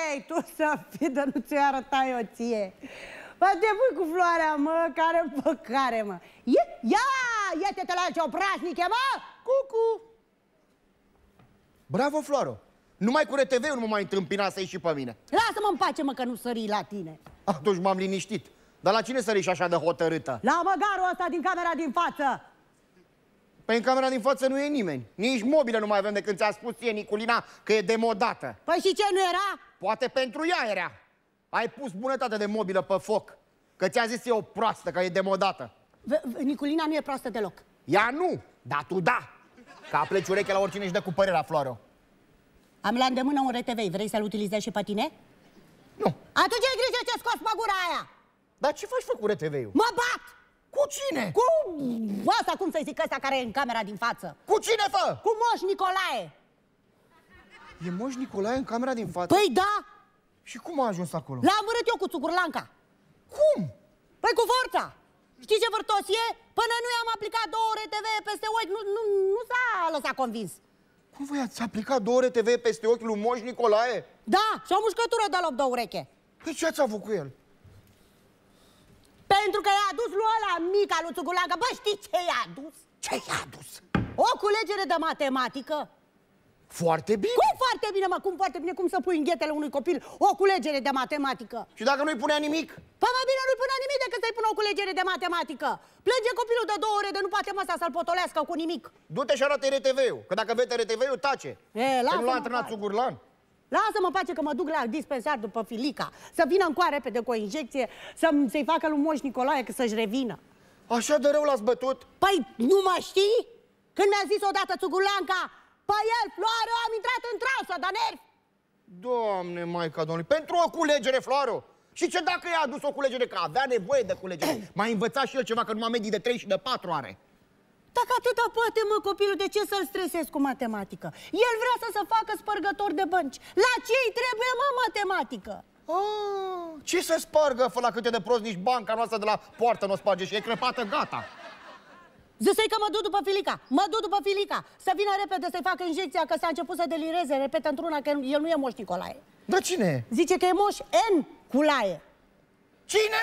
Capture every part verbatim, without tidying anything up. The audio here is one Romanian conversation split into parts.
Ei, tu să fii, de nu ți-o arăta eu ție. Bă, te pui cu floarea, mă, care păcare, mă. Ia, ia, ia-te-te la ce obrașniche, mă! Cucu! Bravo, Floaro! Numai cu R T V-ul nu mă mai întâmpina să ieși și pe mine. Lasă-mă în pace, mă, că nu sări la tine. Atunci m-am liniștit. Dar la cine sări și așa de hotărâtă? La măgarul ăsta din camera din față. Păi în camera din față nu e nimeni. Nici mobilă nu mai avem de când ți-a spus ție, Niculina, că e demodată. Păi și ce, nu era? Poate pentru ea era. Ai pus bunătate de mobilă pe foc. Că ți-a zis e o proastă, că e demodată. Niculina nu e proastă deloc. Ea nu, dar tu da. Ca pleci ureche la oricine își dă cu părerea, Floaro. Am la îndemână un R T V, vrei să-l utilizezi și pe tine? Nu. Atunci ai grijă ce scoți pe gura aia. Dar ce faci, fă, cu R T V-ul? Mă bat! Cu cine? Cu asta, cum să-i zic, ăsta care e în camera din față. Cu cine, fă? Cu Moș Nicolae. E Moș Nicolae în camera din față? Păi da. Și cum a ajuns acolo? L-am vărât eu cu țugurlanca. Cum? Păi cu forța. Știi ce vârtos e? Până nu i-am aplicat două R T V peste ochi, nu, nu, nu s-a lăsat convins. Cum voi ați aplicat două R T V peste ochiul lui Moș Nicolae? Da, și o mușcătură de loc de ureche. Păi ce ați avut cu el? Pentru că i-a adus lui ăla mica lui Țugulanca. Bă, știi ce i-a adus? Ce i-a adus? O culegere de matematică. Foarte bine. Cum foarte bine, mă? Cum foarte bine? Cum să pui în ghetele unui copil o culegere de matematică? Și dacă nu-i punea nimic? Păi mai bine nu-i punea nimic decât să-i pună o culegere de matematică. Plânge copilul de două ore de nu poate măsa să-l potolească cu nimic. Du-te și arată R T V-ul, că dacă vede R T V-ul, tace. E, lasă-mă. Nu l-a antrenat Țugurlan? Lasă-mă în pace că mă duc la dispensar după Filica. Să vină încoa repede cu o injecție, să-i facă lui Moș Nicolae că să-și revină. Așa de rău l-ați bătut? Păi, nu mă știi? Când mi-a zis odată Țugulanca, păi el, Floaro, am intrat în transă de nervi. Doamne, Maica Domnului, pentru o culegere, Floaro. Și ce dacă i-a adus o culegere, că avea nevoie de culegere? M-a învățat și el ceva, că numai medii de trei și de patru are. Dacă atâta poate, mă, copilul, de ce să-l stresezi cu matematică? El vrea să se facă spărgător de bănci. La ce îi trebuie, mă, matematică? Ah, ce să spargă, fă la câte de prost, nici banca noastră de la poartă nu o sparge și e crepată, gata. Zisei că mă duc după Filica, mă duc după Filica. Să vină repede să-i facă injecția, că s-a început să delireze, repetă într-una că el nu e Moș Nicolae. Dar cine? Zice că e Moș N. Culaie. Cine?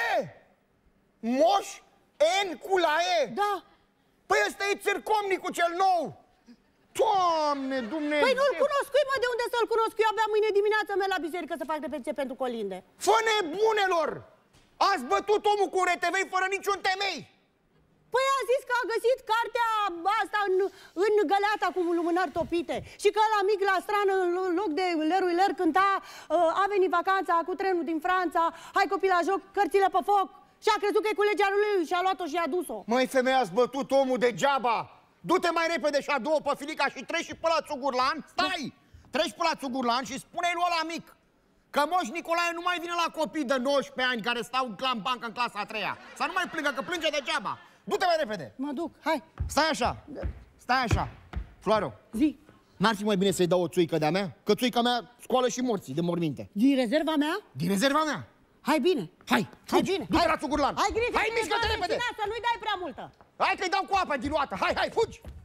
Moș N. Culaie? Da. Păi ăsta e țârcomnicul cel nou! Doamne, Dumnezeu! Păi nu-l cunosc, mă, de unde să-l cunosc? Eu abia mâine dimineață merg la biserică să fac repetiție pentru colinde. Fă nebunelor! Ați bătut omul cu R T V fără niciun temei! Păi a zis că a găsit cartea asta în, în găleata cu lumânări topite și că la mic la strană, în loc de Leroy Ler, cânta uh, a venit vacanța cu trenul din Franța, hai copii la joc, cărțile pe foc. Și a crezut că e culegea lui și a luat-o și a dus-o. Măi, femeia, ați bătut omul degeaba! Du-te mai repede și a-două pe Filica și treci și pe la Țugurlan. Stai! Treci pe la Țugurlan și spune-i lui ăla mic că Moș Nicolae nu mai vine la copii de nouăsprezece ani care stau în bancă în clasa a treia. Să nu mai plângă, că plânge degeaba. Du-te mai repede! Mă duc, hai! Stai așa! Stai așa! Floaro! Zi! N-ar fi mai bine să-i dau o țuică de-a mea? Că țuica mea scoală și morții de morminte. Din rezerva mea? Din rezerva mea! Hai bine! Hai! Hai bine! Du-te la Țugurlan! Hai grijă! Hai, mișcă-te repede! Să nu-i dai prea multă! Hai că-i dau cu apă diluată! Hai, hai, fugi!